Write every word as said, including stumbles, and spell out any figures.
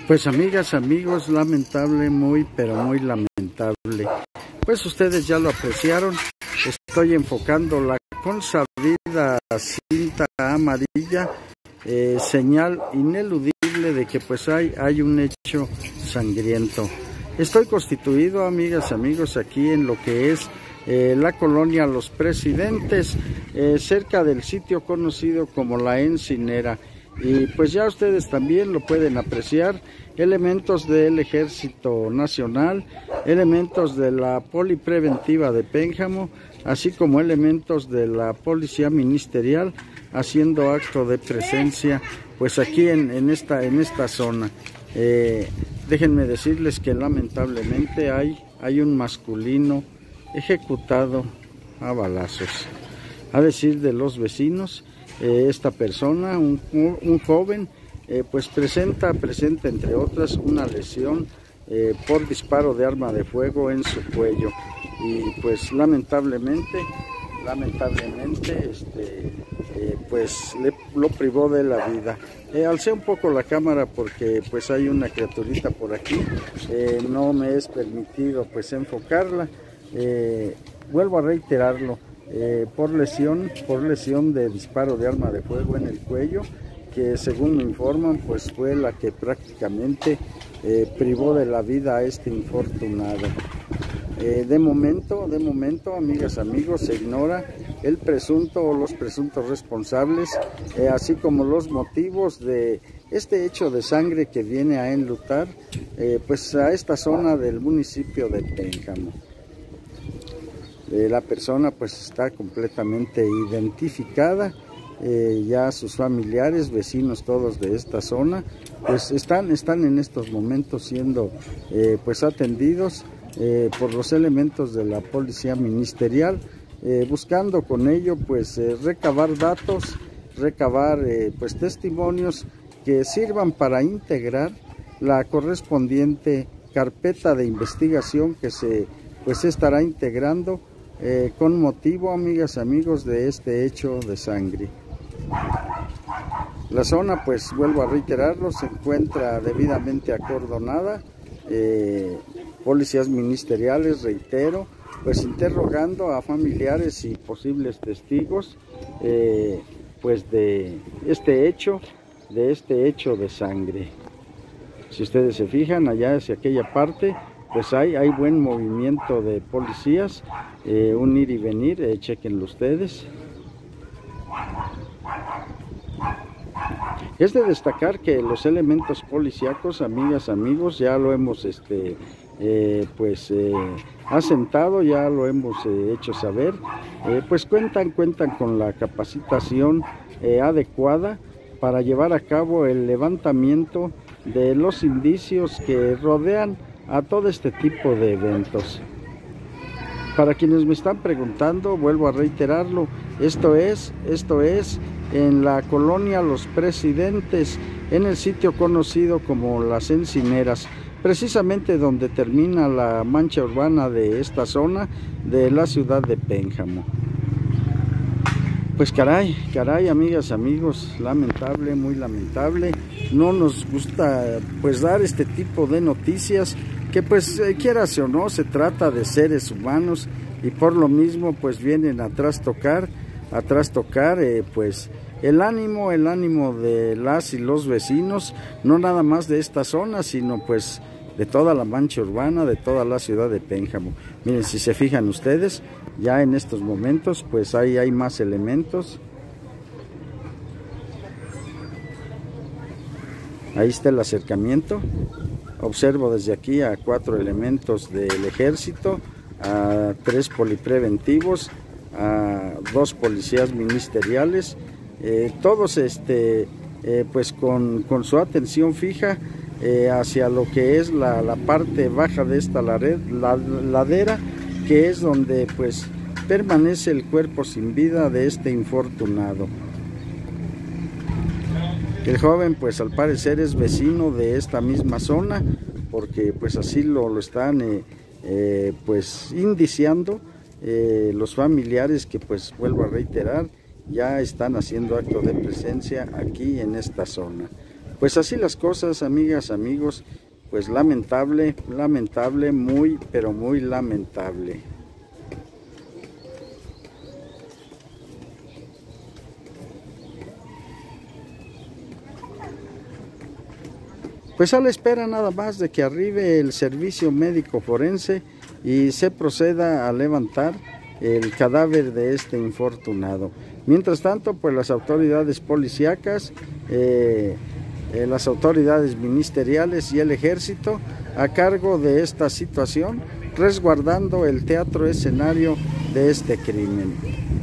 Pues amigas, amigos, lamentable, muy pero muy lamentable. Pues ustedes ya lo apreciaron, estoy enfocando la consabida cinta amarilla, eh, señal ineludible de que pues hay, hay un hecho sangriento. Estoy constituido, amigas, amigos, aquí en lo que es eh, la colonia Los Presidentes, eh, cerca del sitio conocido como La Encinera. Y pues ya ustedes también lo pueden apreciar, elementos del Ejército Nacional, elementos de la Polipreventiva de Pénjamo, así como elementos de la Policía Ministerial haciendo acto de presencia pues aquí en, en, esta, en esta zona. Eh, déjenme decirles que lamentablemente hay, hay un masculino ejecutado a balazos. A decir de los vecinos, eh, esta persona, un, un joven, eh, pues presenta, presenta entre otras una lesión eh, por disparo de arma de fuego en su cuello. Y pues lamentablemente, lamentablemente, este, eh, pues le, lo privó de la vida. Eh, alcé un poco la cámara porque pues hay una criaturita por aquí, eh, no me es permitido pues enfocarla. Eh, vuelvo a reiterarlo, eh, por lesión, por lesión de disparo de arma de fuego en el cuello, que según me informan pues fue la que prácticamente eh, privó de la vida a este infortunado. Eh, de momento, de momento, amigas, amigos, se ignora el presunto o los presuntos responsables, eh, así como los motivos de este hecho de sangre que viene a enlutar eh, pues a esta zona del municipio de Pénjamo. Eh, la persona pues está completamente identificada, eh, ya sus familiares, vecinos todos de esta zona, pues están, están en estos momentos siendo eh, pues atendidos eh, por los elementos de la Policía Ministerial, eh, buscando con ello pues eh, recabar datos, recabar eh, pues testimonios que sirvan para integrar la correspondiente carpeta de investigación que se pues estará integrando Eh, con motivo, amigas, amigos, de este hecho de sangre. La zona, pues vuelvo a reiterarlo, se encuentra debidamente acordonada, eh, policías ministeriales, reitero, pues interrogando a familiares y posibles testigos eh, pues de este hecho, de este hecho de sangre. Si ustedes se fijan allá hacia aquella parte, pues hay, hay buen movimiento de policías, eh, un ir y venir, eh, chequenlo ustedes. Es de destacar que los elementos policíacos, amigas, amigos, ya lo hemos este, eh, pues, eh, asentado, ya lo hemos eh, hecho saber, eh, pues cuentan, cuentan con la capacitación eh, adecuada para llevar a cabo el levantamiento de los indicios que rodean a todo este tipo de eventos. Para quienes me están preguntando, vuelvo a reiterarlo, esto es, esto es en la colonia Los Presidentes, en el sitio conocido como Las Encineras, precisamente donde termina la mancha urbana de esta zona de la ciudad de Pénjamo. Pues caray, caray, amigas, amigos, lamentable, muy lamentable. No nos gusta pues dar este tipo de noticias que pues eh, quieras o no, se trata de seres humanos y por lo mismo pues vienen a trastocar, a trastocar eh, pues el ánimo, el ánimo de las y los vecinos, no nada más de esta zona, sino pues de toda la mancha urbana, de toda la ciudad de Pénjamo. Miren, si se fijan ustedes, ya en estos momentos pues ahí hay más elementos. Ahí está el acercamiento. Observo desde aquí a cuatro elementos del ejército, a tres polipreventivos, a dos policías ministeriales, eh, todos este, eh, pues con, con su atención fija eh, hacia lo que es la, la parte baja de esta lared, la, ladera, que es donde pues permanece el cuerpo sin vida de este infortunado. El joven pues al parecer es vecino de esta misma zona, porque pues así lo, lo están eh, eh, pues indiciando eh, los familiares que pues vuelvo a reiterar ya están haciendo acto de presencia aquí en esta zona. Pues así las cosas, amigas, amigos, pues lamentable, lamentable, muy, pero muy lamentable. Pues a la espera nada más de que arribe el servicio médico forense y se proceda a levantar el cadáver de este infortunado. Mientras tanto, pues las autoridades policíacas, eh, eh, las autoridades ministeriales y el ejército a cargo de esta situación, resguardando el teatro escenario de este crimen.